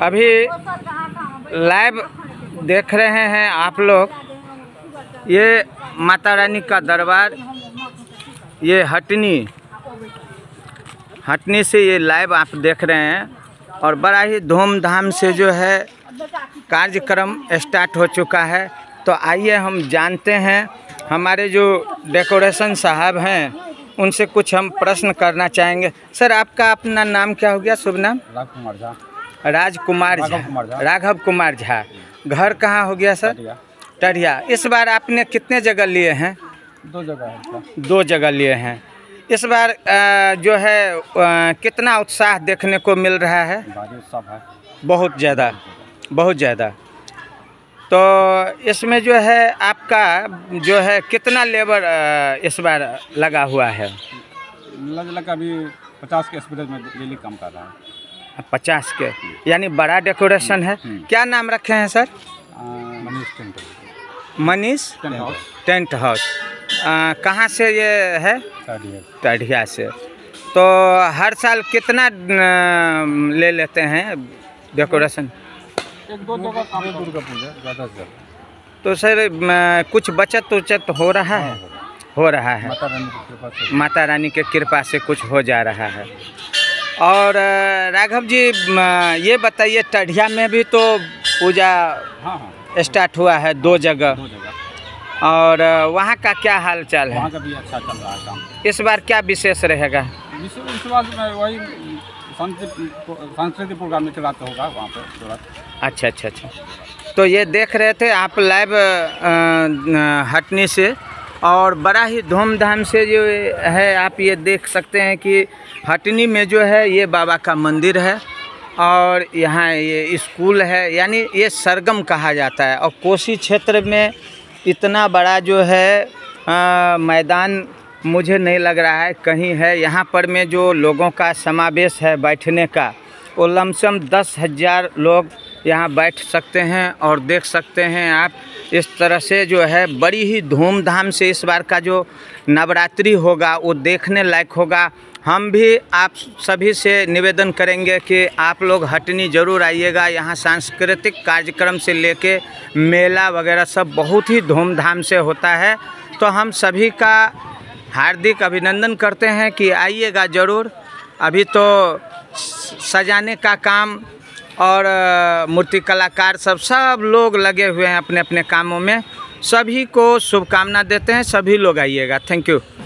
अभी लाइव देख रहे हैं आप लोग, ये माता रानी का दरबार, ये हटनी से ये लाइव आप देख रहे हैं और बड़ा ही धूमधाम से जो है कार्यक्रम स्टार्ट हो चुका है। तो आइए हम जानते हैं, हमारे जो डेकोरेशन साहब हैं उनसे कुछ हम प्रश्न करना चाहेंगे। सर, आपका अपना नाम क्या हो गया, शुभ नाम? राघव कुमार झा। घर कहाँ हो गया सर? टढ़िया। इस बार आपने कितने जगह लिए हैं? 2 जगह है। 2 जगह लिए हैं। इस बार जो है कितना उत्साह देखने को मिल रहा है? उत्साह है बहुत ज़्यादा। तो इसमें जो है आपका जो है कितना लेबर इस बार लगा हुआ है? लग अभी 50 के स्पीड में डेली काम कर रहा है। 50 के, यानी बड़ा डेकोरेशन है। क्या नाम रखे हैं सर? Manish tent house. कहाँ से ये है? टढ़िया से। तो हर साल कितना ले लेते हैं डेकोरेशन? 1-2 जगह काम दूर का पूजा ज़्यादा से ज़्यादा। तो सर कुछ बचत हो रहा है? हो रहा है, माता रानी के कृपा से कुछ हो जा रहा है। और राघव जी, ये बताइए, टढ़िया में भी तो पूजा स्टार्ट हुआ है 2 जगह, और वहाँ का क्या हाल चाल है? वहाँ का भी अच्छा चल रहा है काम। इस बार क्या विशेष रहेगा? इस बार वही सांस्कृतिक प्रोग्राम में चलाते होगा वहाँ पे थोड़ा। अच्छा। तो ये देख रहे थे आप लाइव हटनी से, और बड़ा ही धूमधाम से जो है आप ये देख सकते हैं कि हटनी में जो है ये बाबा का मंदिर है और यहाँ ये स्कूल है, यानी ये सरगम कहा जाता है। और कोसी क्षेत्र में इतना बड़ा जो है मैदान मुझे नहीं लग रहा है कहीं है। यहाँ पर में जो लोगों का समावेश है बैठने का, वो लमसम 10,000 लोग यहाँ बैठ सकते हैं। और देख सकते हैं आप, इस तरह से जो है बड़ी ही धूमधाम से इस बार का जो नवरात्रि होगा वो देखने लायक होगा। हम भी आप सभी से निवेदन करेंगे कि आप लोग हटनी ज़रूर आइएगा। यहाँ सांस्कृतिक कार्यक्रम से लेके मेला वगैरह सब बहुत ही धूमधाम से होता है। तो हम सभी का हार्दिक अभिनंदन करते हैं कि आइएगा ज़रूर। अभी तो सजाने का काम और मूर्ति कलाकार सब लोग लगे हुए हैं अपने अपने कामों में। सभी को शुभकामना देते हैं, सभी लोग आइएगा। Thank you.